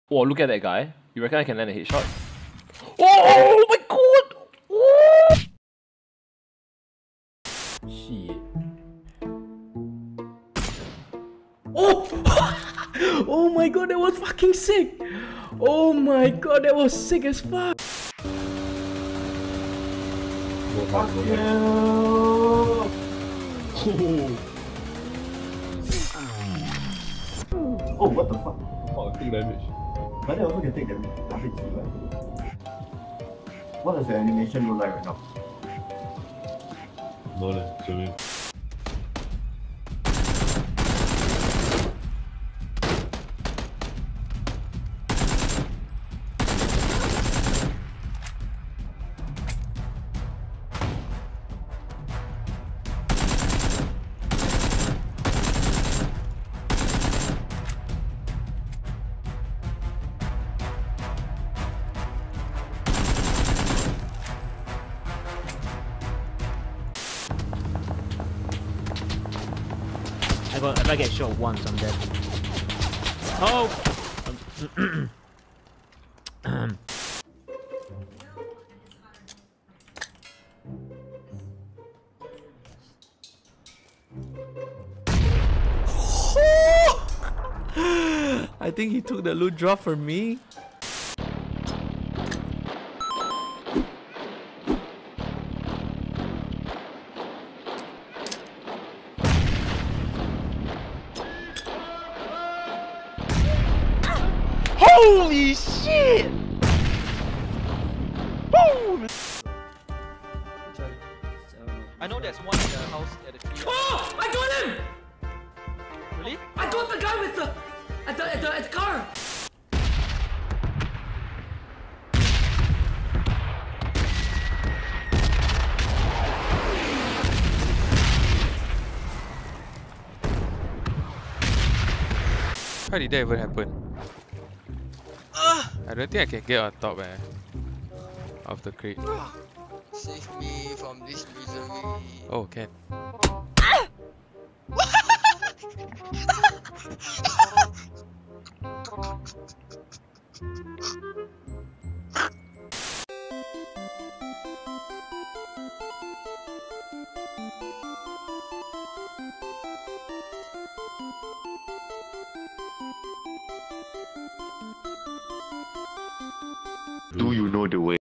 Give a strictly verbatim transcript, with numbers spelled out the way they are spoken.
Oh, look at that guy. You reckon I can land a headshot? Oh my god! Oh! Shit. Oh! Oh my god, that was fucking sick! Oh my god, that was sick as fuck! Fuck yeah! Oh. Oh, what the fuck? Oh, big damage. But they also can take damage. Damage too, right? What does the animation look like right now? No leh, show me. I got, if I get shot once, I'm dead. Oh! I think he took the loot drop from me. Holy shit! Boom! I know there's one in the house at the tree. Oh! I got him! Really? I got the guy with the... At the, at the, at the car! How did that even happen? Uh, I don't think I can get on top eh, of the crate. Save me from this misery. Oh, can. Do you know the way?